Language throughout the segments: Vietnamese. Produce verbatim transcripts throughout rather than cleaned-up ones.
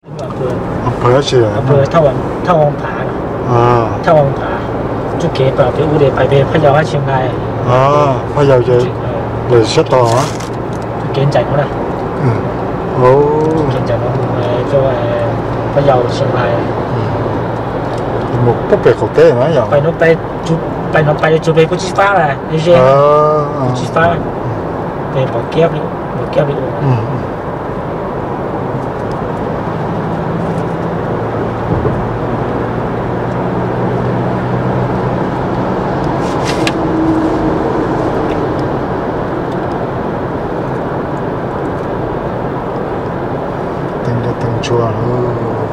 อำเภอเชียงอำเภอท่าวังท่าวังผาอ่าท่าวังผาจุดเก็บแบบไปอุดรไปไปพะเยาเชียงรายอ่าพะเยาจะเลยชัดต่อจุดเก็บใจเขาเลยอืมโอ้จุดเก็บใจเขาchoพะเยาเชียงรายmột bức bể khổ tế mà nhở phải nó bay chụp phải nó bay chụp về Cú Pha này đi chơi Cú Pha về bỏ kép đi bỏ kép đi từng ra từng chùa luôn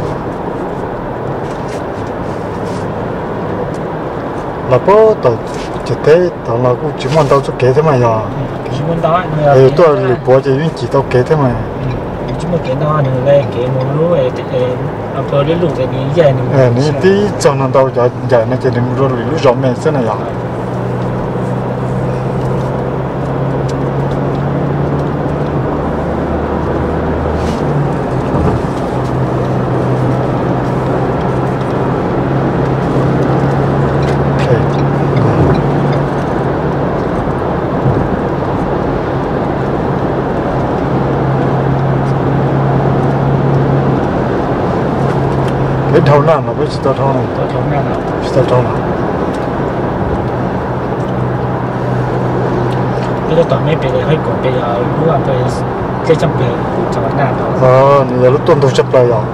là bố tao chỉ thế tao là cũng chỉ muốn tao cho kế thế mà nhở chỉ muốn đó ừ tôi là bố chỉ muốn chỉ tao kế thế mà chỉ muốn kế đó nữa là kế một lúa ấy anh tôi lấy lúa thì đi dài nữa ờ ní tí cho nên tao dài dài nó chỉ đừng lúa lúa rộng mẹ thế này nhở cái thâu nào nó với tao thâu này tao thâu nào tao thâu nào bây giờ toàn mấy bây giờ hay còn bây giờ lúc à bây giờ cái trăm bây giờ chẳng nào đâu ờ giờ lúc tuần tôi chấp lại rồi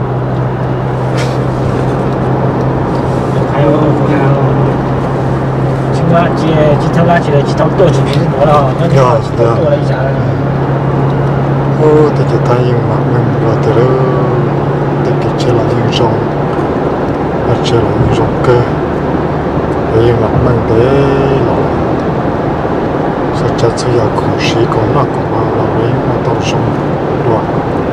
hay không phụ nào chúng ta chỉ chỉ tham gia chỉ là chỉ tham tôi chỉ biết nữa đâu nó thì chỉ tham tôi là gì sao ô thì chỉ thấy nhưng mà mình rồi từ đó thì chỉ là những dòng và chỉ là những dòng cơ vì mặt mình để là sẽ chắc sẽ là khủng sĩ cũng là cũng là là với mà tao sống đoạn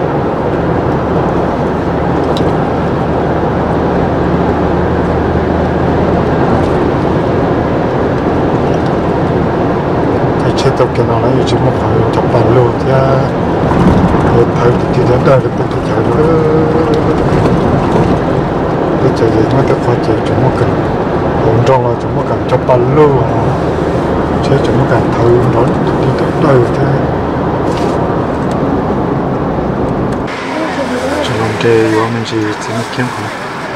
cái chế độ cái nào là chỉ một phải chấp bản luôn chứ thấy thì đến đây được tôi chạy nữa tôi chạy gì nó phải chạy chúng một cái ổn trong là chúng một cái cho ban luôn chứ chúng một cái thử nó đi đến đây thế chúng mình cái của mình chỉ chỉ một kiếm thôi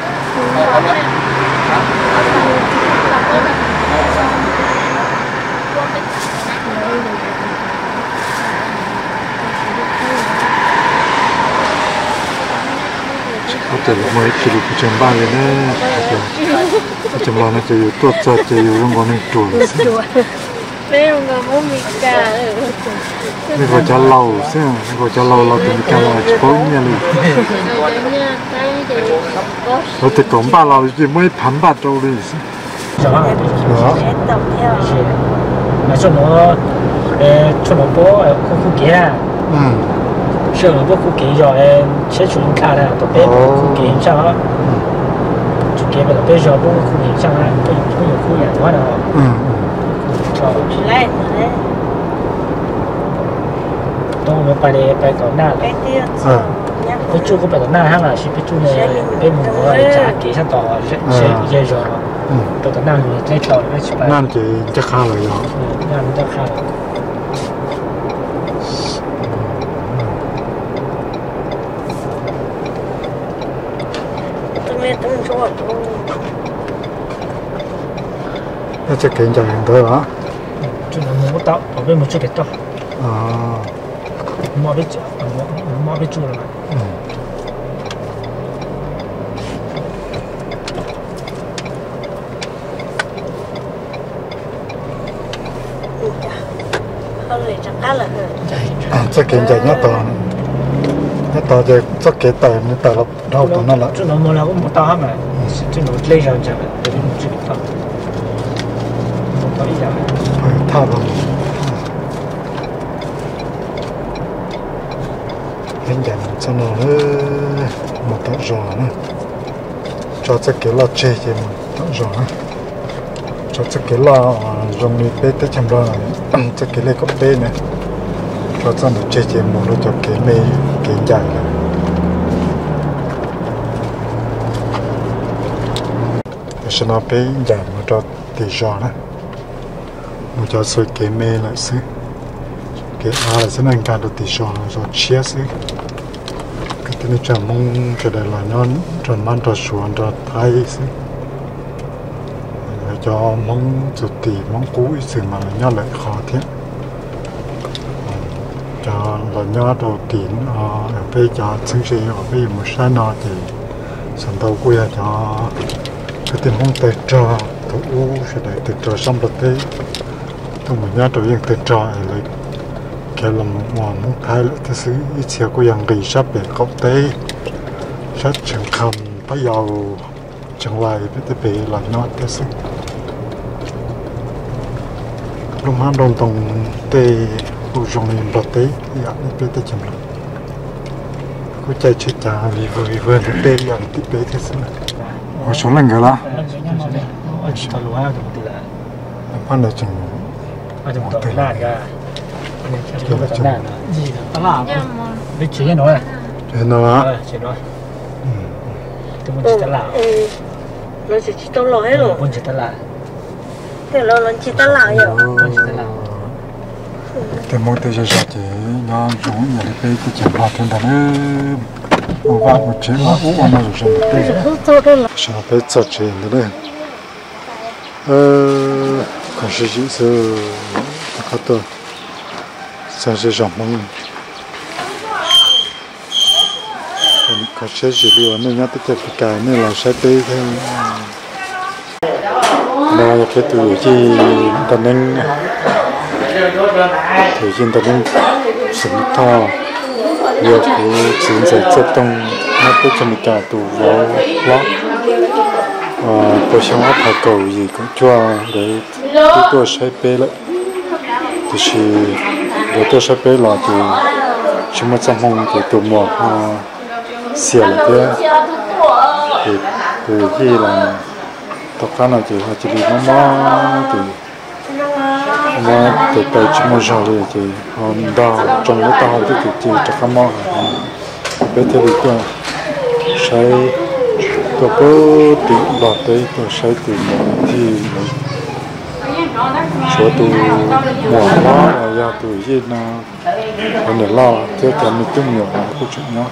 แต่ละมื้อคิดว่าจะบ้านเลยนะจะมาเนี่ยจะอยู่ตัวจะจะอยู่โรงงานหนึ่งตัวไม่โรงงานไม่มีการไม่ก็จะเล่าใช่ไหมไม่ก็จะเล่าเราเป็นการอะไรก็เนี่ยเลยเราแต่ก่อนบ้านเราจะไม่พันบาทเราเลยสิเหรอมาชวนหนูเอ่อชวนหนูโป๊ะคู่คู่เกียร์อืม是我不给要诶，写出人看的，都别不给影响啊，就给不了，别说不不影响啊，不不有苦眼多的哦。嗯嗯。哦。是来的嘞。当我们摆的摆到那了。嗯。ไปจูก็ไปต่อหน้าห้างอ่ะชิไปจูในไปหมูจ่าเกี่ยช่างต่อเช่เช่ยอไปต่อหน้าอยู่ในต่อไม่ใช่ไปนั่นจะจะฆ่าเลยเหรอนั่นจะฆ่าnó sẽ kiện chạy thôi hả? Chúng nó mua tao, ở bên một chiếc cái tao. À. Mua biết, mua biết chua rồi. Ừ. Hơn rồi chắc cá là hơn. Sẽ kiện chạy nhát tao. Nhát tao thì sẽ kiện tao, nhát tao là đau tao nó là. Chúng nó mua là cũng mua tao hết mà. Chúng nó lấy ra chạy, để một chiếc cái tao. Thả rồi anh dành cho nó một tận giò nữa cho chắc kiểu là chê thì một tận giò cho chắc kiểu là dùng đi bê tới chăm rồi chắc kiểu này có bê này cho cho nó chê thì một đôi cho cái mê cái dài này sẽ nó bé giảm một trò tỷ giò đó một trò sôi kế mê lại xứ kế A là sẽ nên càng được tỷ giò rồi chia xứ cái tên chả mong cái đây là nhon tròn man tròn xuống tròn thái xứ cho mong chụp tỷ mong cũ xứ mà nhon lại khó thế cho là nhon đầu tiền ở bây giờ chứng sĩ ở bây giờ một sai nó thì sản đầu quê cho cái tiền mong tài trò thủ sẽ để tài trò xong được thế tôi muốn nhớ tôi yên tài trò lại cái làm ngoài mong thái lại thế sự ít chiều của yang ghi sắp để quốc tế rất chẳng khăm bây giờ chẳng lại với thế bị là nó thế sự lúc mà đồng tổng tê u trong miền bắc tây ya biết thế chẳng lắm có chạy chết cha vì vừa vì vừa tê ya tiếp bé thế sự ở xuống lần cái đó bạn là chừng một tỷ là cái là chừng gì đó là biết chuyện nói chuyện nó á chuyện nói tôi muốn chỉ tao lão nó chỉ chỉ tao lão hết rồi muốn chỉ tao lão thế là nó chỉ tao lão rồi muốn chỉ tao lão thì mỗi thứ gì thì nó chúng nhà đi cái chuyện họ thiên thần ấy một vài một chuyện nó cũng còn là rồi rồi sao phải cho chuyện nữa đây ờ còn sự gì sự khác tôi sao sẽ giảm mong còn sẽ gì điều này nhát tới cái này là sẽ tới thêm là cái tuổi gì ta nên thời gian ta nên sống thọ nhiều cái chuyện xảy ra trong nó tới cho mình cả tù vào đó tôi xem áp thảo cầu gì cũng cho để tôi sẽ bê lại thì chỉ để tôi sẽ bê lại thì chúng ta trong mong thì tụ mùa xỉa lại thế thì từ khi là tất cả là chỉ họ chỉ đi nó mò thì mà từ từ chúng ta rồi thì họ đào trong cái tàu thì chỉ chắc cái mò bé thế thì tôi sẽ tôi có tìm vào tới tôi sẽ tìm một gì số tôi mò nó là do tôi gì nó còn để lo theo cho mình tương nhiều là câu chuyện nó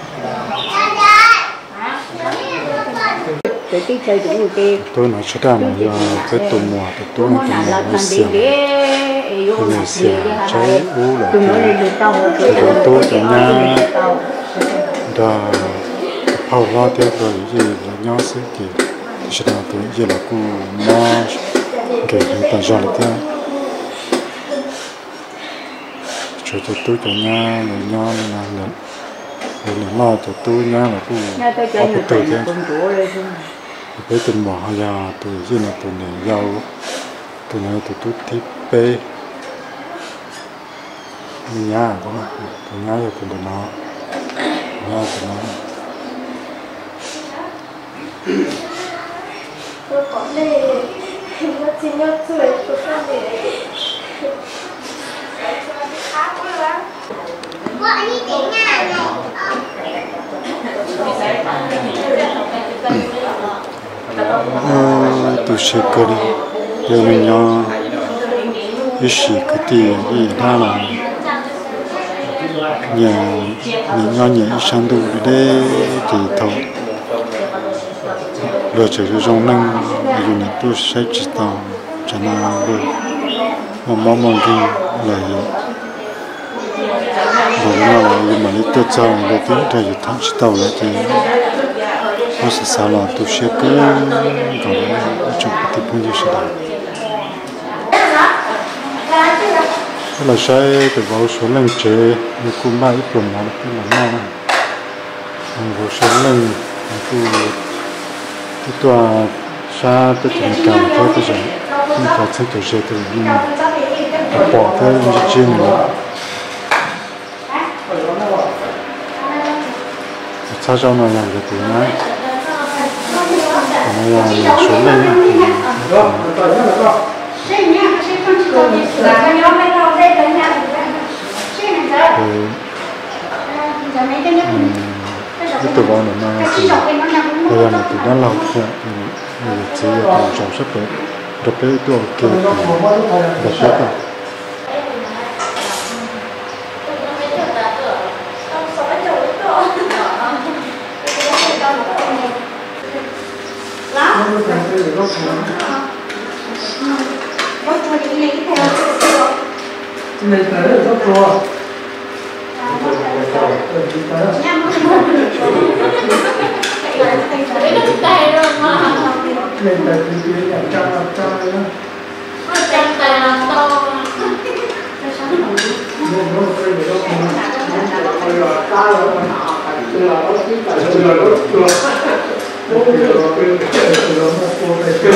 tôi nói cho ra mà giờ cái tụ mùa thì tôi nói tụ mùa nó xiềng nó xiềng cháy ú là thì rồi tôi cho nhà đã hầu lo theo rồi gì là nhau sẽ thì sẽ là tôi gì là cô nó kể những tờ giỏi theo cho cho tôi cho nhà là nhau là là là lo cho tôi nhà là cô có một tờ thế với tình bỏ ra tôi chỉ là tôi này giàu tôi nói tôi tôi thích bê nhà đó tôi nhà rồi tôi nó nhà tôi nó tôi có để nó chỉ nhớ tuổi tôi không để có anh đi đến nhà này tôi sẽ có đi để mình nhớ cái gì cái tiền gì đó là nhà mình nhớ nhẹ sang đủ để thì thôi rồi chỉ có trong năng dùng này tôi sẽ chỉ tao cho nó được mà mong mong thì là rồi nó là mà lấy tôi cho để tính ra được thắng tàu lại thì nó sẽ sao là tôi sẽ cứ còn trong cái tiếp như thế nào cái là sai từ vào số lần chế như cũng ba ít tuần là cái là ngon vào số lần tôi cái tòa xa tới thành cảm thấy cái gì nhưng có thể tôi sẽ từ nhưng bỏ theo những chuyện nữa sao cho nó làm được thì nói nó làm số lên thì cái tụ vào nó thì bây giờ là tụ đang làm chuyện thì chỉ là trong sắp tới tập cái tụ kia thì là tốt rồi này tới là rất to. Lên tới thì cái nhà trang làm trang đấy đó. Trang tài làm to. Nên nó cây để nó nó là cá rồi mà từ là nó cái tài từ là nó chưa. Nó cái là cái từ là nó cô này chưa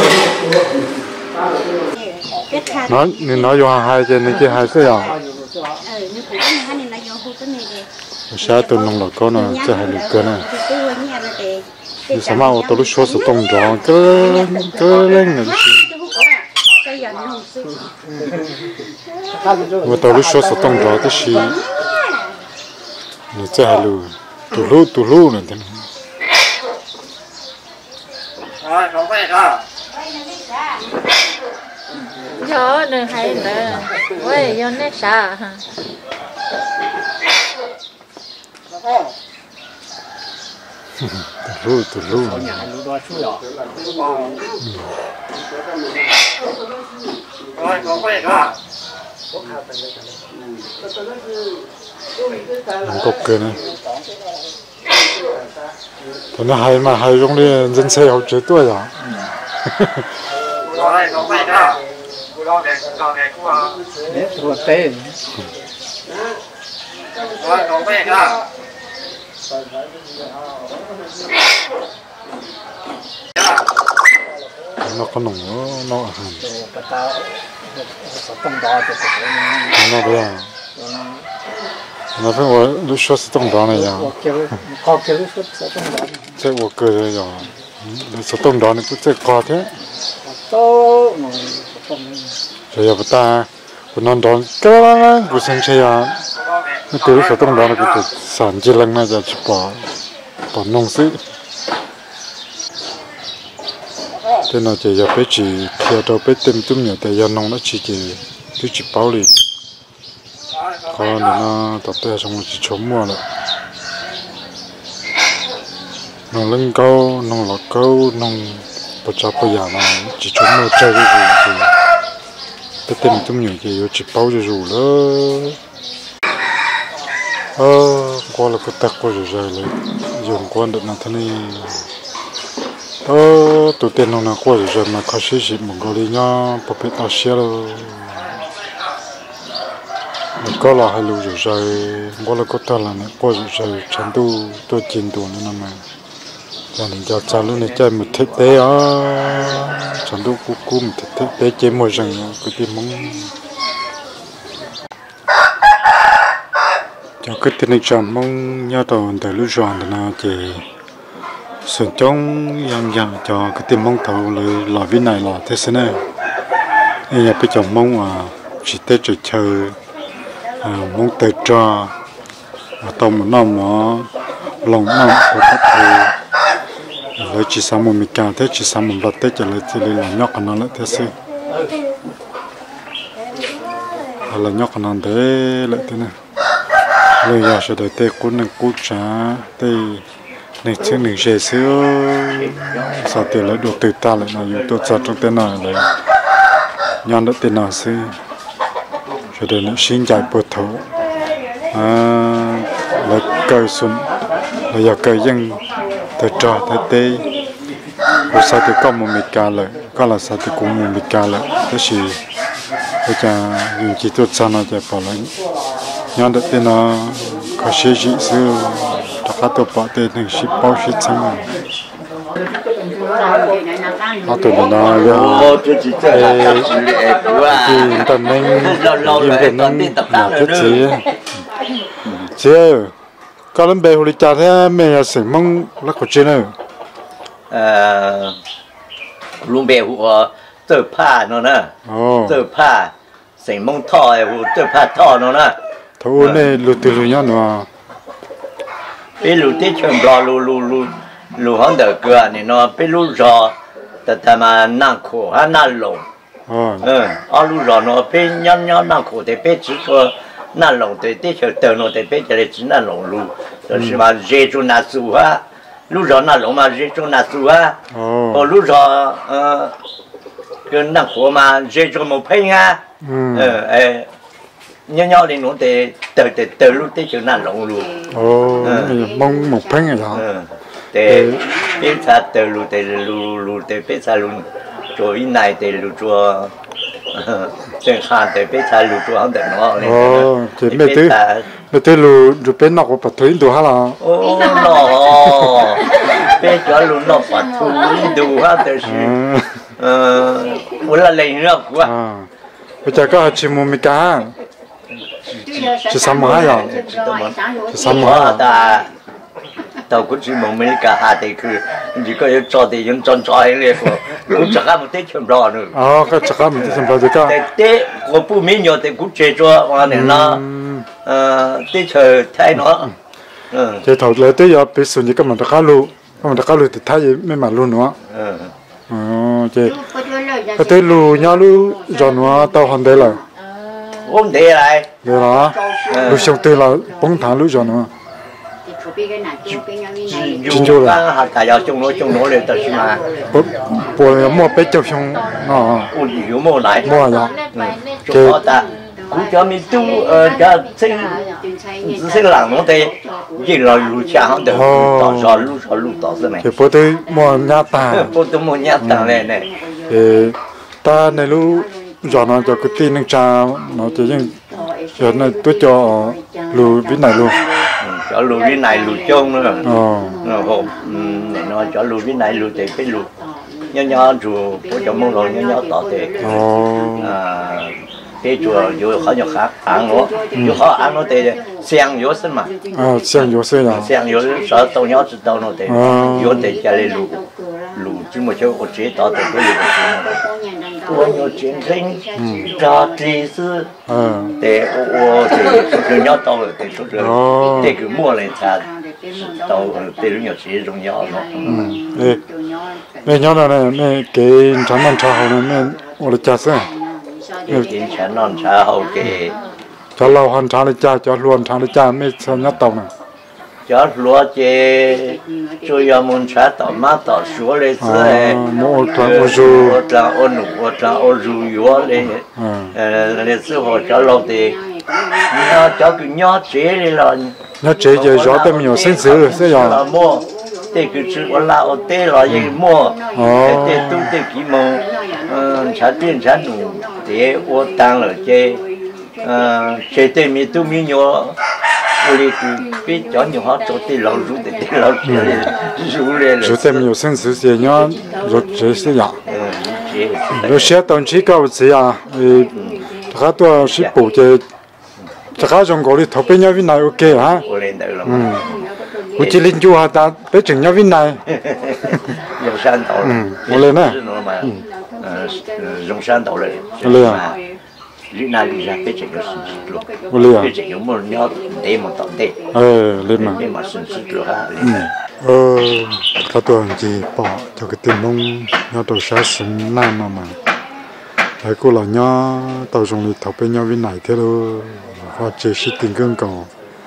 nó nên nói vô hai trên này kia hai cái à sao tụi nó là con nó sẽ hai được cái này thì sao mà tôi lúc số số tông đó cứ cứ lên này mà tôi lúc số số tông đó thì xí nó sẽ hai luôn tụi lu tụi lu này thế rồi không phải đâu gió nữa hay nữa, ôi gió nét xa hả? tụi lu tụi lu rồi không phải đâu làm cục kia này nó hay mà hay trong đi dân xe học chế tuổi rồi rồi không phải đâu lo này lo này cũng à để ruột tê rồi không phải đâu nó có nồng nó nó hàn nó bây giờ nó phải ở lúc số tông đó này à sẽ ở cơ rồi rồi số tông đó này cũng sẽ có thế rồi bây ta của non đón cái đó của sinh chơi à nó từ số tông đó nó cũng sản chỉ lần này giờ chỉ bỏ bỏ nông sĩ thế nào chỉ giờ bé chỉ theo đâu bé tìm tụm nhiều tại giờ nông nó chỉ chỉ cứ chỉ bảo liền còn nó tập thể xong chỉ chống mua rồi nông lưng câu nông lọt câu nông bắt chắp bây giờ nó chỉ chống mua chơi cái gì thì bé tìm tụm nhiều thì chỉ bảo cho dù đó ờ qua là cái tắc qua rồi rồi lấy dùng quan được là thế này ờ tụi tiền nó qua rồi rồi mà khó xí xí một cái đi nhá bắp bít tao xé rồi có là hai lúa rồi rồi qua là có ta là này qua rồi rồi chẳng tu tôi chín tu nữa mà cho nên cho cha luôn này chơi một thiết tế á chẳng tu cú cú một thiết tế chơi một rừng cái tiền mong cho cái tiền này chọn mong nhớ tàu từ lúc chọn thì nó chỉ sườn trống yang yang cho cái tiền mong thầu là là viên này là thế thế này bây giờ bây giờ mong à chỉ tết chơi chơi mong tết cho tàu một năm mà lòng năm của các thầy lấy chỉ sang một mình cả thế chỉ sang một lát tết cho lấy thì là nhóc nó lại thế xí là nhóc nó thế lại thế này bây giờ sẽ đợi tết cuốn này cuốn trả tết này chứ mình sẽ xíu sao tiền lấy đồ từ ta lại là nhiều tôi chặt trong tên này lấy nhon đã tên nào xí cho đến nó xin chạy bớt thấu à lấy cây xuân lấy giờ cây dân từ trò tới tê rồi sao thì có một mịch cá lại có là sao thì cũng một mịch cá lại thế thì bây giờ dùng chỉ tốt sao nó chạy bỏ lấy nhon đã tên nó có sẽ dị xíu các tổ bảo tên này ship bao ship sang các tổ mình nói là cái tầm mình im mình là cái gì chứ có lần bé hồi cha thế mình là sinh mong là có chuyện nào luôn bé của tự phá nó nè tự phá sinh mong thọ của tự phá thọ nó nè thôi này lụt từ lụt nhau nữa bây lũ tết chậm lo lũ lũ lũ lũ hắn đỡ cửa này nó bây lũ ròแต่ทำมานั่งขอฮะนั่งลงเออเอาลูกรอเนาะเป็นย้อนย้อนนั่งขอแต่เป็น只说นั่งลงแต่ที่เฉยเติมเนาะแต่เป็นจะได้只นั่งลงลู就是嘛热中那数啊ลูกรอนั่งลงมา热中那数啊พอลูกรอเออ跟นั่งขอมา热中冇配啊เออเออย้อนย้อนเลยเนาะแต่เติมแต่เติมลูกที่เฉยนั่งลงลูโอ้มองหมกเพ่งเหรอแต่เป็นชาเตลูแต่ลูลูแต่เป็นชาลูตัวอินไนแต่ลูตัวเส้นขานแต่เป็นชาลูตัวเขาแต่น้องเลยไม่ตื้อไม่ตื้อลูลูเป็นนอกปัตถุนดูฮะล่ะโอ้หนอเป็นจอลูนอกปัตถุนดูฮะแต่สิเออวันละเลยเนาะกูอ่ะไปจากก็ชิมุมิกาจะซ้ำมาอย่างจะซ้ำมาแต่tao cũng chỉ mong mấy cả hai thì cứ chỉ có cho thì những tròn tròn này của cũng chắc là một tết chậm rõ nữa à cái chắc là một tết chậm rõ thì cái tết của phụ mấy nhiều thì cũng chơi cho mà này nó tết chờ thay nó chơi thầu lấy tết giờ bị sụn gì cái mình đã cá lu cái mình đã cá lu thì thay gì mấy mà luôn nữa ờ chơi cái tết lu nhau lu giòn nó tao hoàn đây là không để lại được đó lu xong tết là bông thang lu giòn nữa chính chủ là hạt cà giò chung nó chung nó lên tới mà bồi mua bé chụp xong nó nhiều mua lại mua rồi chứ ta cũng cho mình tu cho sinh sinh làm nó thì chỉ là lúa cha không được tỏ rõ lúa rõ lúa tỏ thế này thì bố tôi mua nhà ta bố tôi mua nhà ta này này thì ta này lúa rõ nó cho cái tin cha nó chỉ những giờ này tôi cho lúa bên này luôn cho lúa bên này lúa chung nữa nó hộp này nó cho lúa bên này lúa thì cái lúa nhỏ nhỏ chùa của trong mông rồi nhỏ nhỏ tỏ thì cái chùa vô khó nhỏ khác ăn nó vô khó ăn nó thì xem vô sinh mà xem vô sinh à xem vô sợ tàu nhỏ chỉ tàu nó thì vô thì cho lên lúa lúa chứ mà cho có chế tỏ thì cái lúa của nhiều chuyện sinh cho tri sư để ô thì số nhỏ tàu thì số rồi để cứ mua lên cha tàu thì nó nhỏ chế trong nhỏ nó mẹ nhỏ này mẹ cái chán non cháo hậu này mẹ ô là cha sao cái chán non cháo hậu cái cho lâu hơn cháo là cha cho luôn cháo là cha mẹ sao nhát tàu này cho lúa chế cho giờ muốn trả tàu má tàu số lên xe mua toàn ô dù ô tra ô nụ ô tra ô dù yếu lên lên xe họ cho lâu thì nó cho cái nhỏ chế đi là nó chế giờ gió tới nhiều sinh sử sẽ là mua thì cứ chữ ô la ô tê là gì mua tê tu tê kỹ mông trả tiền trả nụ thì ô tăng là chế chế tê mi tu mi nhỏ 우리 그 삐져 녀하 저때 라우주 때 라우주 주래 주때 미 요생 스세냐 로제스야 러시아 돈치가 오지야 이 다가도 십보제 다가 정거리 더배냐비 나올게 하 음 우치린 주하다 배정냐비 나 용산岛 음 원래는 어 용산岛了 원래야 lý na lý ra cái chuyện nó sinh xuất luôn luôn cái chuyện nó nhớ để một tổng để ờ lên mà để mà sinh xuất luôn ha ờ các tuần gì bỏ cho cái tiền nông nhớ đồ sáng sớm nam mà mà thấy cô là nhớ tàu dùng lịch thọc bên nhau bên này thế đâu họ chỉ biết tiền cân cầu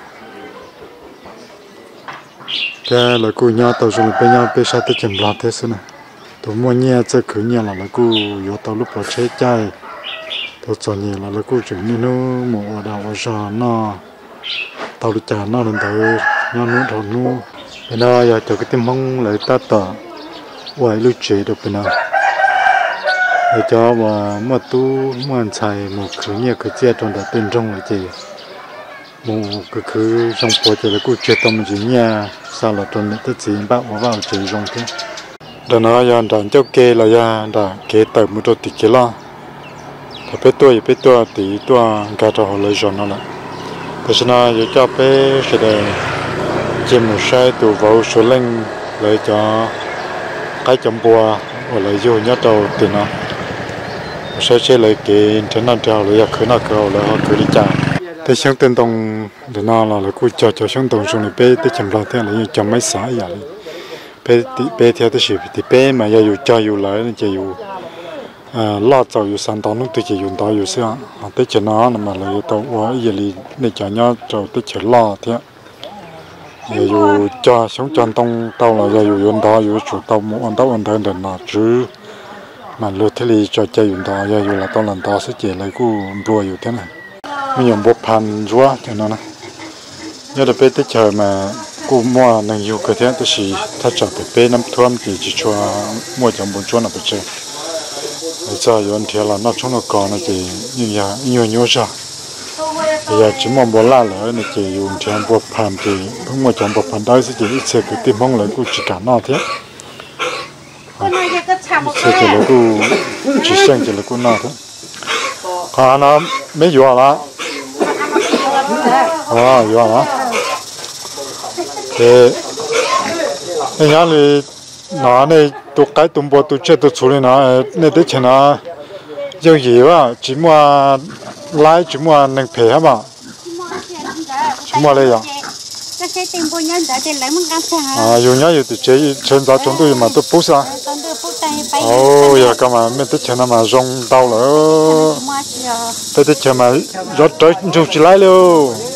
cái là cô nhớ tàu dùng bên nhau bên sao tới chậm lại thế xưa này tôi mua nhẹ chơi cứ nhẹ là là cô vô tàu lúc bỏ chế chai tôi cho nhiều là nó cũng chỉ nên nó một đào ở giò nó tàu được trả nó lên tới nhau nó thầu nó bên đó giờ cho cái tim mông lại ta tờ quay lưu chế được bên đó để cho mà mà tu mà xài một khứ nhiều cái chia trong đó bên trong là gì một cái khứ trong phố thì là cũng chia tâm chỉ nhà sao là trong cái gì bác bảo vào chỉ trong thế đó nó giờ đàn cho kê là giờ đàn kê tờ một đôi tịch kia lo bé tuổi bé tuổi thì tuổi cả trò lấy rồi nó là, thế nên giờ cho bé sẽ để chim một sai từ vào số lên lấy cho cái chấm bùa và lấy vô nhát đầu từ nó, sẽ sẽ lấy cái trên nó treo lấy khởi nó cầu lấy họ khởi đi trả. tới sáng tên đồng để nó là là cúi cho cho sáng đồng xuống này bé tới chậm lại thế là cho mấy xã vậy bé bé theo tới sự thì bé mà yêu cho yêu lại thì yêu lo cho yêu sản phẩm nó tới chỉ yêu đó yêu sao tới chừng nó mà là yêu tàu quá giờ thì để cho nhau cho tới chừng lo thế yêu cho sống chân tông tàu là yêu yêu đó yêu chủ tàu muốn ăn tàu ăn thân để nó chứ mà lừa thế thì cho chơi yêu đó yêu là tàu lần đó sẽ chỉ lại cú đua yêu thế này mình dùng bộ phận rúa cho nó này nhớ được bé tới chờ mà cú mua năng yêu cái thế thìถ้าจะไปbé nắm thuốc thì chỉ cho mua trong bốn chỗ nào phải chơi giờ yêu thì là nó trong nó còn là chỉ như vậy nhiều nhiều sao bây giờ chỉ mong bộ la là nó chỉ dùng trong bộ phận thì không mua trong bộ phận đó sẽ chỉ ít sẽ cái tim mong lại cú chỉ cả nó thế sẽ chỉ là cú chỉ sang chỉ là cú nó thôi còn nó mấy vừa là à vừa là thì anh nhớ thì nó này tụ cái tụ bộ tụ chơi tụ处理nó này để cho nó giao gì á chỉ mua lái chỉ mua năng phê hả bà chỉ mua đây à à dùng nhá dùng từ chế chân giá chúng tôi mà tôi bút sao ồ giờ các bạn mình tích chân mà rong đau nữa tới tích chân mà rót tới dùng chỉ lái luôn